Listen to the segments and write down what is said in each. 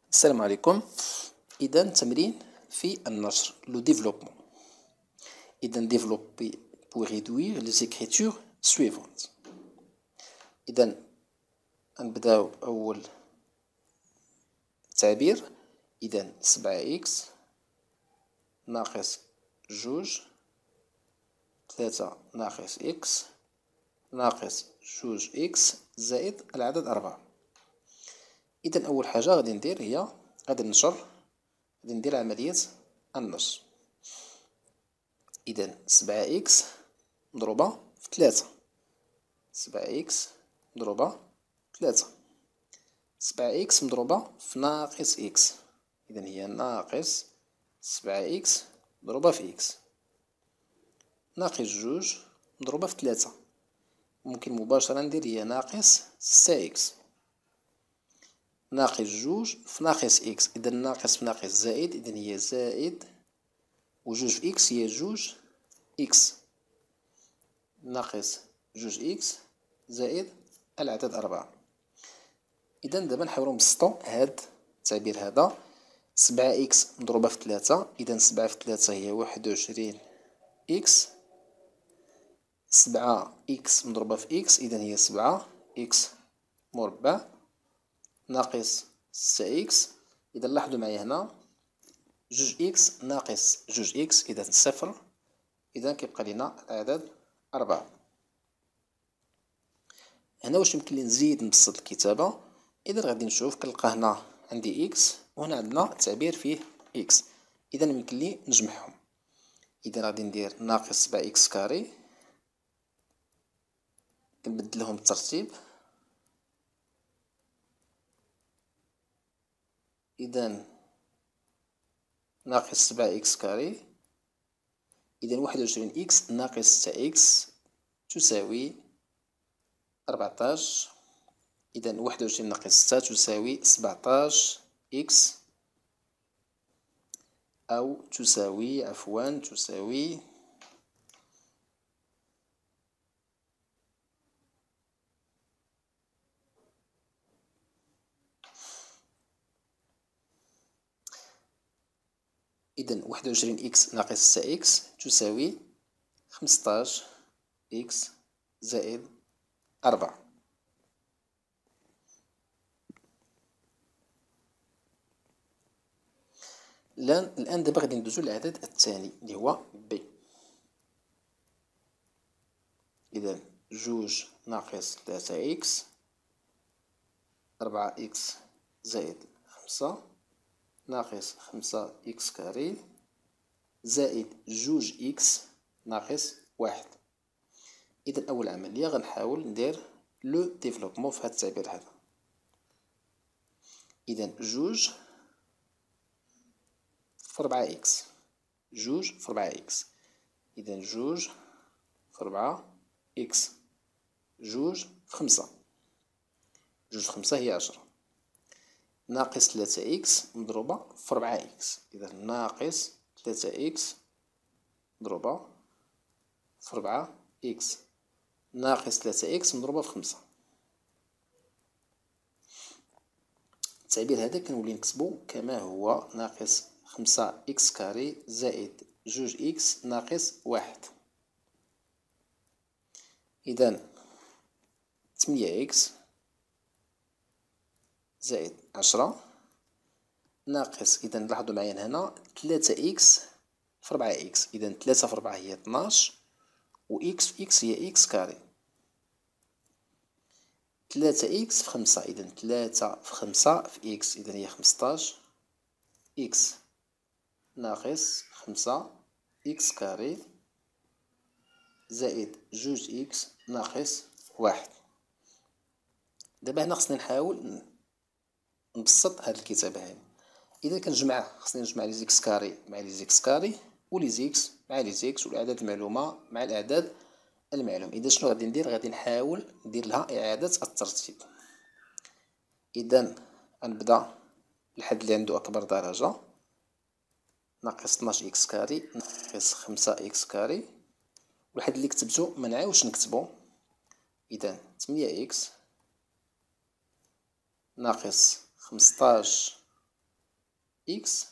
السلام عليكم. إذا تمرين في النشر لو ديفلوبمون. إذا développer pour réduire les écritures suivantes. إذا نبداو أول تعبير. إذا 7x ناقص جوج 3 ناقص x ناقص جوج x زائد العدد 4. إذا أول حاجة غادي ندير هي غادي ننشر، غادي ندير عملية النشر. إذا 7x مضروبة في 3، 7x مضروبة في 3، 7x مضروبة في ناقص x، إذا هي ناقص 7x مضروبة في x، ناقص جوج مضروبة في 3، ممكن مباشرة ندير هي ناقص 6x، ناقص جوج في ناقص x، إذا ناقص في ناقص زائد، إذا هي زائد، وجوج في x هي جوج x، ناقص جوج x زائد العدد 4. إذا دابا نحاولو نبسطو هاد التعبير هذا. 7x مضروبة في 3، إذا 7 في 3 هي 21 x، 7x مضروبة في x، إذا هي 7x مربع، ناقص 6x، إذا لاحظوا معايا هنا جوج x ناقص جوج x، إذا صفر، إذا كيبقى لينا العدد 4. هنا واش يمكن لي نزيد نبسط الكتابة؟ إذا غادي نشوف كنلقى هنا عندي x وهنا عندنا تعبير فيه x، إذا يمكن لي نجمعهم. إذا غادي ندير ناقص 7x كاري، كنبدلهم الترتيب، إذا ناقص 7x كاري، إذا 21x ناقص 6x تساوي 14، إذا 21 ناقص 6 تساوي 17x، أو تساوي تساوي إذا 21x ناقص 6x تساوي 15x زائد 4. الآن دابا غادي ندوزو للعدد الثاني اللي هو ب. إذا جوج ناقص 3x، 4x زائد 5 ناقص 5x كاري زائد جوج x ناقص 1. إذا أول عملية غنحاول ندير لو ديفلوبمون في هاد التعبير هذا. إذا جوج في 4x، جوج في 4x، إذا جوج في 4x، جوج في 5، جوج في 5 هي 10، ناقص 3x مضروبة في 4x، إذا ناقص 3x مضروبة في 4x، ناقص 3x مضروبة في 5. التعبير هذا كنولي نكتبو كما هو ناقص 5x كاري زائد جوج x ناقص 1. إذا 8x زائد 10 ناقص، إذا لاحظوا معايا هنا 3x في 4x، إذا 3 في 4 هي 12، و x في x هي x كاري، 3x في 5، إذا 3 في 5 في x، إذا هي 15x ناقص 5x كاري زائد جوج x ناقص 1. دابا هنا خصني نحاول نبسط هاد الكتابة هادي. إذا كنجمع خصني نجمع لي زيكس كاري مع لي زيكس كاري، ولي زيكس مع لي زيكس، والأعداد المعلومة مع الأعداد المعلوم. إذا شنو غادي ندير؟ غادي نحاول ندير لها إعادة الترتيب. إذا غنبدا الحد اللي عنده أكبر درجة، ناقص 12x كاري ناقص 5x كاري، والحد اللي كتبتو منعاودش نكتبو. إذا 8x ناقص 15 إكس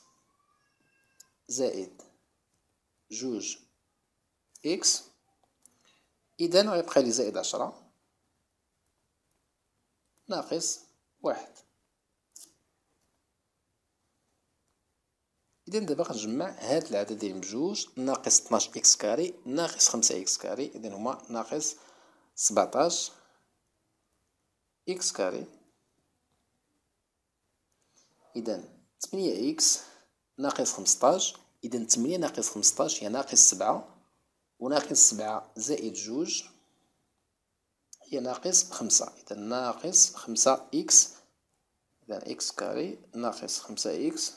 زائد جوج إكس. إذن غيبقى لي زائد 10 ناقص 1. إذن دابا غنجمع هاد العددين بجوج، ناقص 12 إكس كاري ناقص 5 إكس كاري، إذن هما ناقص 17 إكس كاري. إذن 8 إكس ناقص 15، إذن 8 ناقص 15 هي ناقص 7، وناقص 7 زائد جوج هي ناقص 5، إذن ناقص 5 إكس. إذن إكس كاري ناقص 5 إكس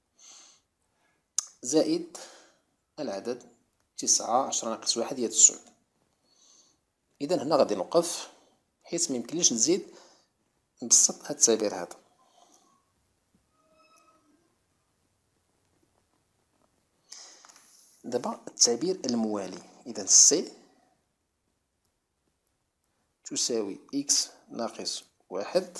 زائد العدد 9. 10 ناقص 1 هي 9. إذن هنا غادي نوقف حيت ميمكنليش نزيد نبسط هاد التعبير هذا. دابا التعبير الموالي، إذن سي تساوي إكس ناقص 1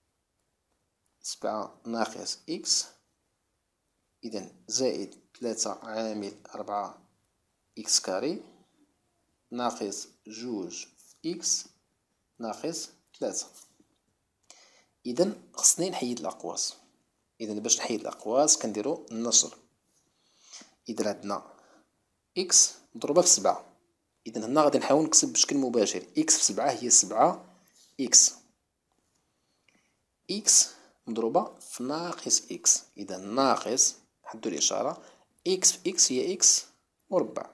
7 ناقص إكس، إذن زائد 3 عامل 4 إكس كاري ناقص جوج إكس ناقص 3. إذن خصني نحيد الأقواس. إذن باش نحيد الأقواس كنديرو النشر. إذن عندنا إكس مضروبة في 7، إذن هنا غادي نحاول نكتب بشكل مباشر إكس في 7 هي 7 إكس. إكس مضروبة في ناقص إكس، إذن ناقص نحدو الإشارة إكس في إكس هي إكس مربع،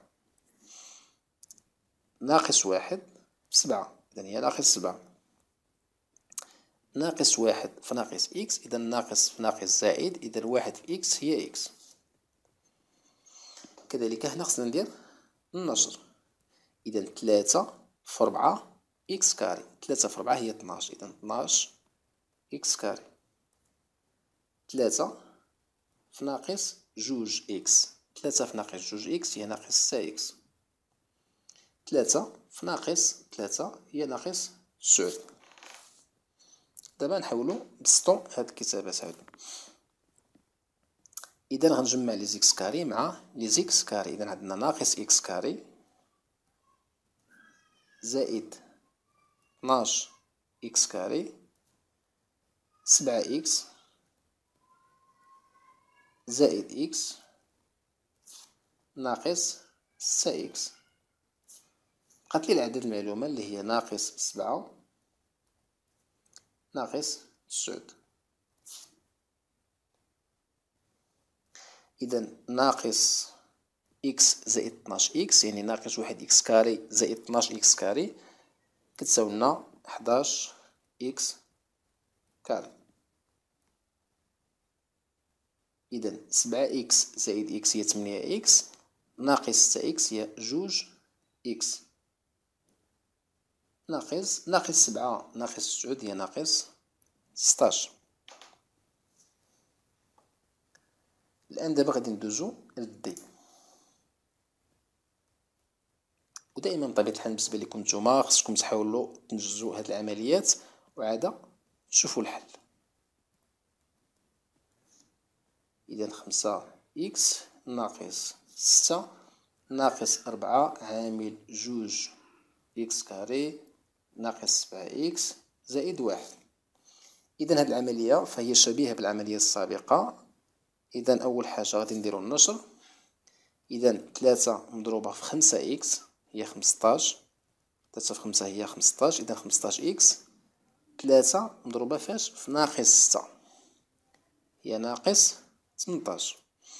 ناقص 1 في 7 إذن هي ناقص 7، ناقص 1 في ناقص إكس إذن ناقص في ناقص زائد، إذن 1 في إكس هي إكس. كذلك هنا خصنا ندير النشر. إذن 3 في 4 إكس كاري، 3 في 4 هي 12، إذن 12 إكس كاري. 3 في ناقص جوج إكس، 3 في ناقص جوج إكس هي ناقص 6 إكس. 3 في ناقص 3 هي ناقص 9. دابا نحاولو نبسطو هاد الكتابات هادو. إذن غنجمع لي زيكس كاري مع لي زيكس كاري. إذن عندنا ناقص إكس كاري زائد 12 إكس كاري 7 إكس زائد إكس ناقص 6 إكس. بقات لي العدد المعلومة اللي هي ناقص 7 ناقص 9. إذن ناقص إكس زائد 12 إكس يعني ناقص 1 إكس كاري زائد 12 إكس كاري كتساوي لنا 11 إكس كاري. إذن 7 إكس زائد إكس هي 8 إكس ناقص 6 إكس هي جوج إكس ناقص 7 ناقص 9 هي ناقص 16. الآن دابا غادي ندوزو للدي. ودائما بطبيعة الحال بالنسبة لكم نتوما خصكم تحاولوا تنجزوا هاد العمليات وعاد تشوفوا الحل. إذا 5 إكس ناقص 6 ناقص 4 عامل جوج إكس كاري ناقص 7 إكس زائد 1. إذا هاد العملية فهي شبيهة بالعملية السابقة. إذا أول حاجة غادي نديرو النشر. إذا 3 مضروبة في 5 إكس هي 15، 3 في 5 هي 15، إذا 15 إكس. 3 مضروبة فاش في ناقص 6 هي ناقص 18،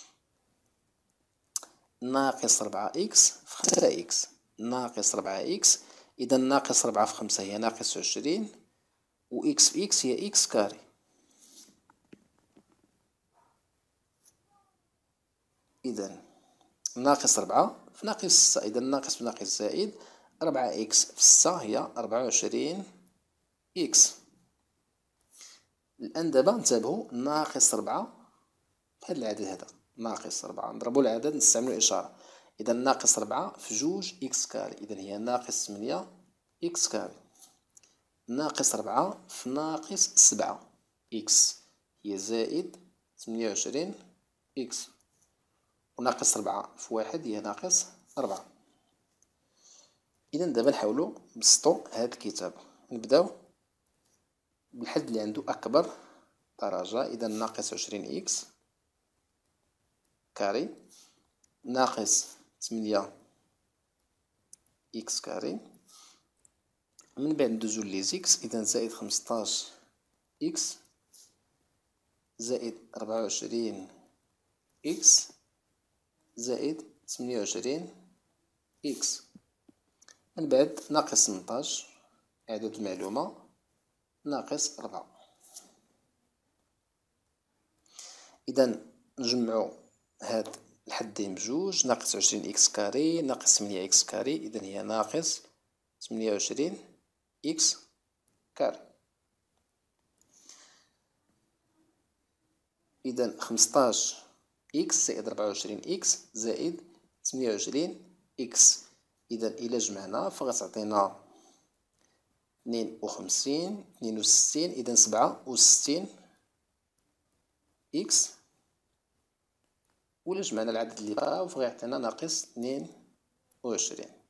ناقص 4 إكس في 5 إكس ناقص 4 إكس. إذا ناقص 4 في 5 هي ناقص 20، و إكس في إكس هي إكس كاري. إذا ناقص 4 في ناقص 6، إذا ناقص في ناقص زائد 4 إكس في 6 هي 24 إكس. الآن دابا انتبهوا ناقص 4 في هاد العدد هذا ناقص 4 نضربو العدد نستعملو الإشارة. إذا ناقص 4 في جوج إكس كاري إذا هي ناقص 8 إكس كاري. ناقص 4 في ناقص 7 إكس هي زائد 28 إكس، وناقص 4 في 1 هي ناقص 4. إذا دابا نحاولو نبسطو هاد الكتاب. نبداو بالحد اللي عندو أكبر درجة. إذا ناقص 20 إكس كاري ناقص 8 إكس كاري. من بعد ندوزو لي زيكس. إذا زائد 15 إكس زائد 24 إكس زائد 28 إكس. من بعد ناقص 18 إعادة المعلومة ناقص 4. إذا نجمعو هاد الحدين بجوج. ناقص 20 إكس كاري ناقص 8 إكس كاري. إذا هي ناقص 28 إكس كاري. إذا 15 إكس زائد 24 إكس زائد 28 إكس. إذا إلا جمعنا فغتعطينا 52 62. إذا 67 إكس. وإلا جمعنا العدد اللي بقاو فغيعطينا ناقص 22.